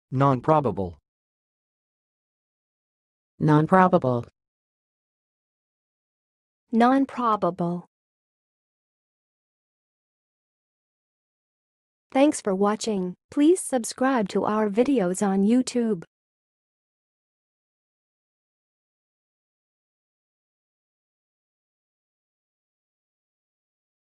Non-probable. Non-probable. Non-probable. Thanks for watching. Please subscribe to our videos on YouTube.